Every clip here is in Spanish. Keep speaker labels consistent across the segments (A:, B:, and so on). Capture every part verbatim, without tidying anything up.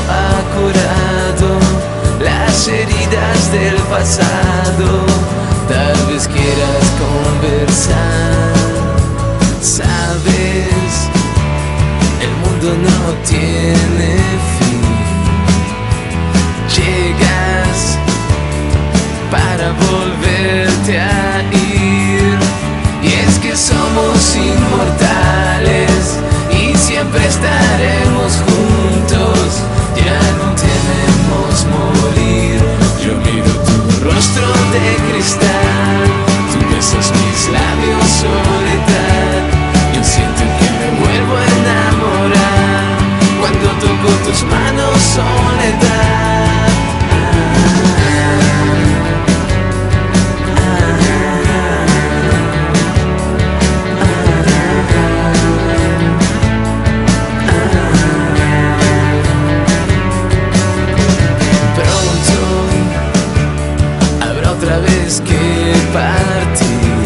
A: ha curado las heridas del pasado. Tal vez quieras conversar, sabes, el mundo no tiene fin. Llegas para volverte a ir, y es que somos inmortales y siempre estaremos juntos. Ya no tememos morir. Yo miro tu rostro de cristal, tú besas mis labios, soledad. Yo siento que me vuelvo a enamorar cuando toco tus manos, soledad. Otra vez que partir,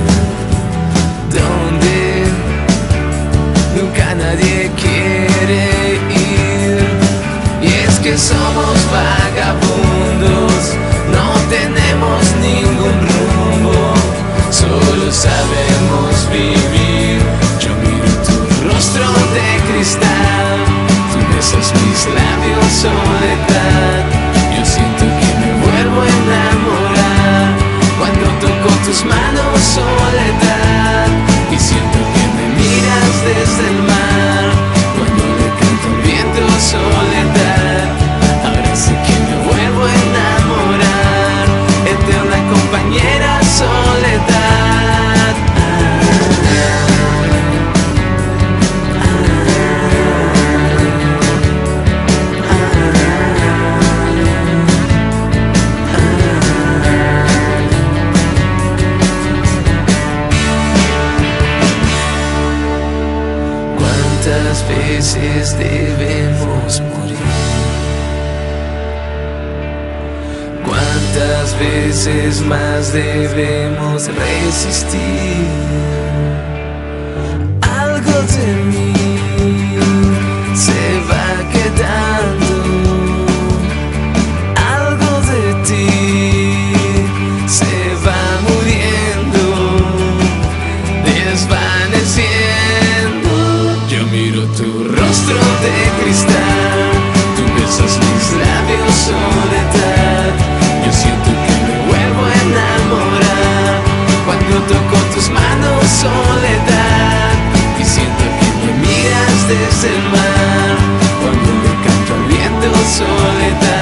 A: donde nunca nadie quiere ir. Y es que somos vagabundos, no tenemos ningún rumbo, solo sabemos vivir. Yo miro tu rostro de cristal, tú besas mis labios, soledad. Yo siento que me vuelvo a enamorar cuando toco tus manos, soledad. Y siento que me miras desde el mar cuando le canto al viento, soledad. Ahora sé que me vuelvo a enamorar, eterna compañera, soledad. ¿Cuántas veces debemos morir? ¿Cuántas veces más debemos resistir? Algo de mí se va quedando, algo de ti se va muriendo, desvaneciendo. Yo miro tu rostro de cristal, tú besas mis labios, soledad. Yo siento que me vuelvo a enamorar cuando toco tus manos, soledad. Y siento que me miras desde el mar cuando le canto al viento, soledad.